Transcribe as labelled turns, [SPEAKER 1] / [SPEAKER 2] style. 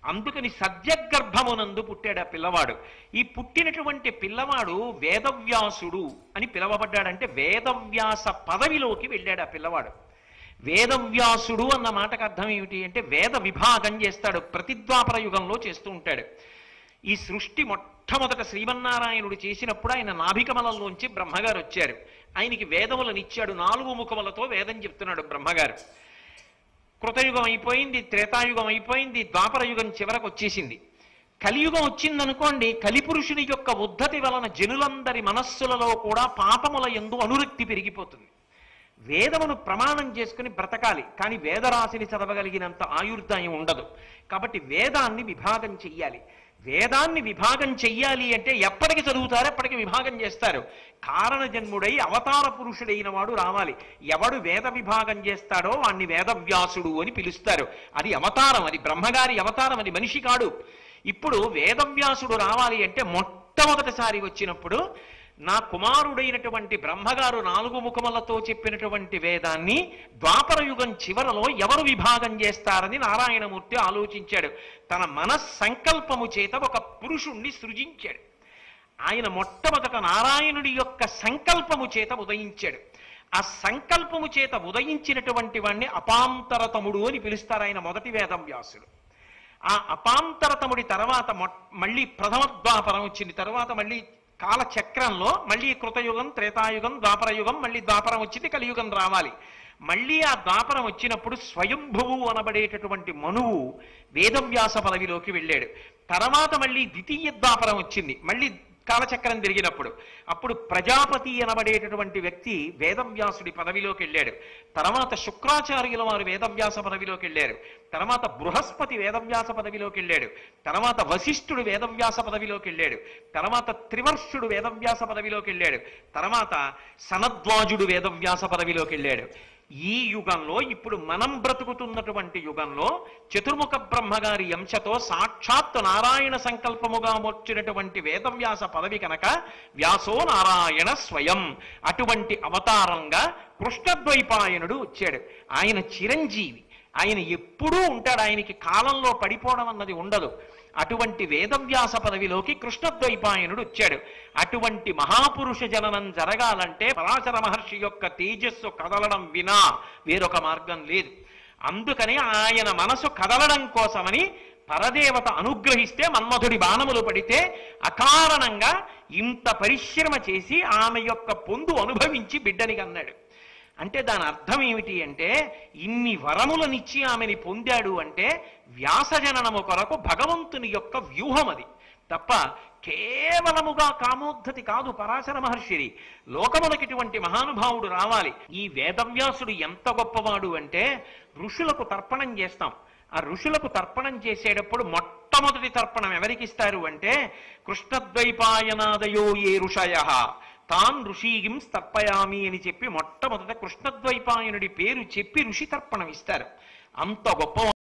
[SPEAKER 1] అందుకని సద్యగర్భమునందు పుట్టాడు ఆ పిల్లవాడు. ఈ పుట్టినటువంటి పిల్లవాడు వేదవ్యాసుడు అని పిలవబడ్డాడంటే వేదవ్యాస పదవిలోకి వెళ్ళాడు ఆ పిల్లవాడు. వేదవ్యాసుడు అన్న మాటకు అర్థం ఏమిటి అంటే వేద విభాగం చేస్తాడు, ప్రతిద్వాపర యుగంలో చేస్తూ ఉంటాడు. ఈ సృష్టి మొట్టమొదట శ్రీమన్నారాయణుడు చేసినప్పుడు ఆయన నాభికమలంలోంచి బ్రహ్మగారు వచ్చారు. ఆయనకి వేదములను ఇచ్చాడు, 4 ముఖములతో వేదం చెప్తున్నాడు బ్రహ్మగారు. కృతయుగం అయిపోయింది, త్రేతాయుగం అయిపోయింది, ద్వాపర యుగం చివరకు వచ్చేసింది. కలియుగం వచ్చిందనుకోండి, కలిపురుషుని యొక్క ఉద్ధతి వలన జనులందరి మనస్సులలో కూడా పాపముల యందు అనురక్తి పెరిగిపోతుంది. వేదమును ప్రమాణం చేసుకుని బ్రతకాలి, కానీ వేదరాశిని చదవగలిగినంత ఆయుర్దాయం ఉండదు. కాబట్టి వేదాన్ని విభాగం చెయ్యాలి. వేదాన్ని విభాగం చెయ్యాలి అంటే ఎప్పటికి చదువుతారో ఎప్పటికి విభాగం చేస్తారు. కారణ జన్ముడై అవతార పురుషుడైన వాడు రావాలి. ఎవడు వేద విభాగం చేస్తాడో వాణ్ణి వేదవ్యాసుడు అని పిలుస్తారు. అది అవతారం, అది బ్రహ్మగారి అవతారం, అది మనిషి కాడు. ఇప్పుడు వేదవ్యాసుడు రావాలి అంటే మొట్టమొదటిసారి వచ్చినప్పుడు నా కుమారుడైనటువంటి బ్రహ్మగారు 4 ముఖములతో చెప్పినటువంటి వేదాన్ని ద్వాపర యుగం చివరలో ఎవరు విభాగం చేస్తారని నారాయణమూర్తి ఆలోచించాడు. తన మనస్సంకల్పము చేత ఒక పురుషుణ్ణి సృజించాడు. ఆయన మొట్టమొదట నారాయణుడి యొక్క సంకల్పము చేత ఉదయించాడు. ఆ సంకల్పము చేత ఉదయించినటువంటి వాణ్ణి అపాంతరతముడు అని పిలుస్తారు. ఆయన మొదటి వేదవ్యాసుడు. ఆ అపాంతరతముడి తర్వాత మళ్ళీ ప్రథమ ద్వాపరం వచ్చింది. తర్వాత మళ్ళీ కాలచక్రంలో మళ్ళీ కృతయుగం, త్రేతాయుగం, ద్వాపరయుగం, మళ్ళీ ద్వాపరం వచ్చింది, కలియుగం రావాలి. మళ్ళీ ఆ ద్వాపరం వచ్చినప్పుడు స్వయంభువు అనబడేటటువంటి మనువు వేదవ్యాస పదవిలోకి వెళ్ళాడు. తర్వాత మళ్ళీ ద్వితీయ ద్వాపరం వచ్చింది, మళ్ళీ కాలచక్రం తిరిగినప్పుడు అప్పుడు ప్రజాపతి అనబడేటటువంటి వ్యక్తి వేదవ్యాసుడి పదవిలోకి వెళ్ళాడు. తర్వాత శుక్రాచార్యుల వారు వేదవ్యాస పదవిలోకి వెళ్ళారు. తర్వాత బృహస్పతి వేదవ్యాస పదవిలోకి వెళ్ళాడు. తర్వాత వశిష్ఠుడు వేదవ్యాస పదవిలోకి వెళ్ళాడు. తర్వాత త్రివర్షుడు వేదవ్యాస పదవిలోకి వెళ్ళాడు. తర్వాత సనద్వాజుడు వేదవ్యాస పదవిలోకి వెళ్ళాడు. ఈ యుగంలో, ఇప్పుడు మనం బ్రతుకుతున్నటువంటి యుగంలో చతుర్ముఖ బ్రహ్మగారి అంశతో సాక్షాత్ నారాయణ సంకల్పముగా వచ్చినటువంటి వేదవ్యాస పదవి కనుక వ్యాసో నారాయణ స్వయం. అటువంటి అవతారంగా కృష్ణద్వైపాయనుడు వచ్చాడు. ఆయన చిరంజీవి, ఆయన ఎప్పుడూ ఉంటాడు, ఆయనకి కాలంలో పడిపోవడం అన్నది ఉండదు. అటువంటి వేదవ్యాస పదవిలోకి కృష్ణద్వైపాయనుడు వచ్చాడు. అటువంటి మహాపురుష జననం జరగాలంటే పరాశర మహర్షి యొక్క తేజస్సు కదలడం వినా వేరొక మార్గం లేదు. అందుకని ఆయన మనసు కదలడం కోసమని పరదేవత అనుగ్రహిస్తే మన్మధుడి బాణములు పడితే అకారణంగా ఇంత పరిశ్రమ చేసి ఆమె యొక్క పొందు అనుభవించి బిడ్డని కన్నాడు. అంటే దాని అర్థం ఏమిటి అంటే, ఇన్ని వరములనిచ్చి ఆమెని పొందాడు అంటే వ్యాసజననము కొరకు భగవంతుని యొక్క వ్యూహం అది తప్ప కేవలముగా కామోద్ధతి కాదు. పరాశర మహర్షిని లోకములకి ఇటువంటి మహానుభావుడు రావాలి. ఈ వేదవ్యాసుడు ఎంత గొప్పవాడు అంటే, ఋషులకు తర్పణం చేస్తాం. ఆ ఋషులకు తర్పణం చేసేటప్పుడు మొట్టమొదటి తర్పణం ఎవరికి ఇస్తారు అంటే, కృష్ణద్వైపాయనాదయో ఏ ఋషయః తాన్ ఋషీగిం తర్పయామి అని చెప్పి మొట్టమొదట కృష్ణద్వైపాయనుడి పేరు చెప్పి ఋషి తర్పణం ఇస్తారు. అంత గొప్ప